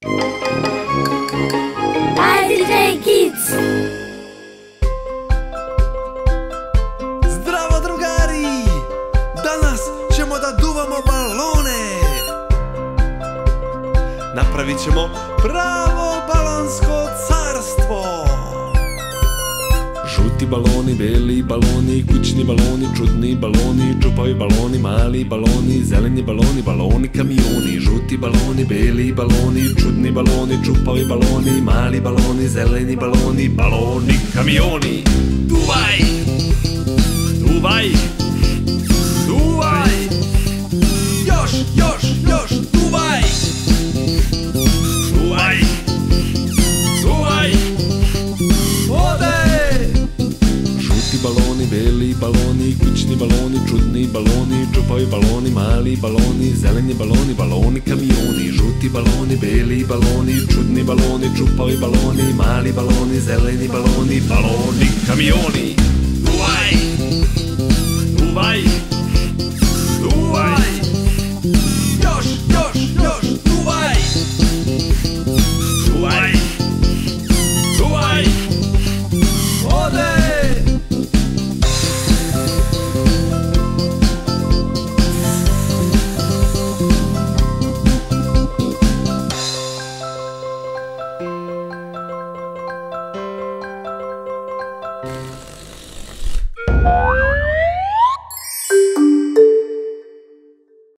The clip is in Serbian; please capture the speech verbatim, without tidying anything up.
Hi D J Kids! Zdravo drugari! Danas ćemo da duvamo balone! Napravit ćemo pravo balonsko carstvo! Žuti baloni, beli baloni, kućni baloni, čudni baloni, čupavi baloni, mali baloni, zeleni baloni, baloni kamioni. Žuti baloni, beli baloni, čudni baloni, čupavi baloni, mali baloni, zeleni baloni, baloni kamioni. Duvaj! Duvaj! Duvaj! Još, još, još, duvaj! Duvaj! Duvaj! Ode! Žuti baloni, beli baloni, kućni baloni, čudni baloni, čupavi baloni, mali baloni, zeleni baloni, baloni kamioni. Žuti baloni, beli baloni, čudni baloni, čupavi baloni, mali baloni, zeleni baloni, baloni kamioni. Duvaj! Duvaj!